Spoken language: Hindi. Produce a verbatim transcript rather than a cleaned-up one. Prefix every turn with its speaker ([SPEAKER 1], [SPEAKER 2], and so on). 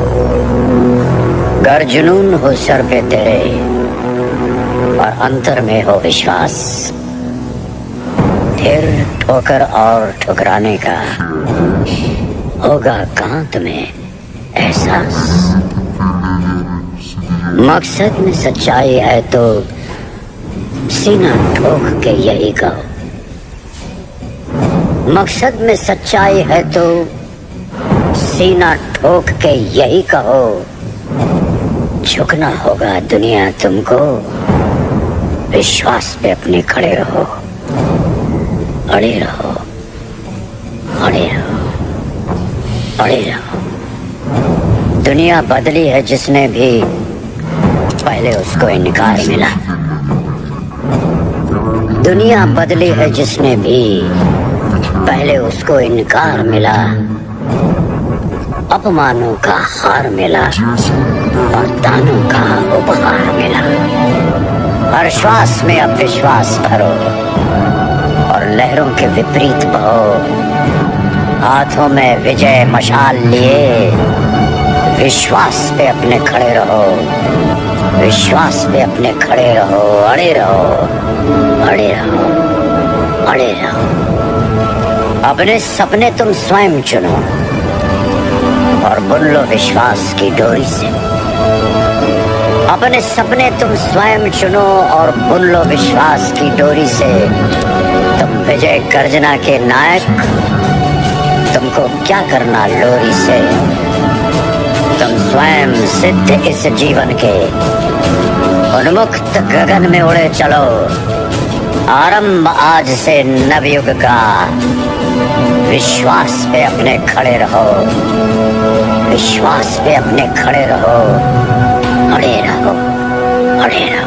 [SPEAKER 1] गर जुनून हो सर पे तेरे और अंतर में हो विश्वास, फिर ठोकर और ठुकराने का होगा कांत में एहसास। मकसद में सच्चाई है तो सीना ठोक के यही कहो, मकसद में सच्चाई है तो सीना ठोक के यही कहो। झुकना होगा दुनिया तुमको, विश्वास पे अपने खड़े रहो, अड़े रहो, अड़े रहो, अड़े रहो। दुनिया बदली है जिसने भी पहले उसको इनकार मिला, दुनिया बदली है जिसने भी पहले उसको इनकार मिला। अपमानों का हार मिला और दानों का उपहार मिला। हर श्वास में अब विश्वास भरो और लहरों के विपरीत बहो। हाथों में विजय मशाल लिए विश्वास पे अपने खड़े रहो, विश्वास पे अपने खड़े रहो, अड़े रहो, अड़े रहो, अड़े रहो। अपने सपने तुम स्वयं चुनो और बुन लो विश्वास की डोरी से। अपने सपने तुम स्वयं चुनो और बुन लो विश्वास की डोरी से। तुम विजय गर्जना के नायक, तुमको क्या करना लोरी से। तुम स्वयं सिद्ध इस जीवन के, उन्मुक्त गगन में उड़े चलो। आरंभ आज से नवयुग का, विश्वास पे अपने खड़े रहो, विश्वास पे अपने खड़े रहो, अड़े रहो, अड़े रहो।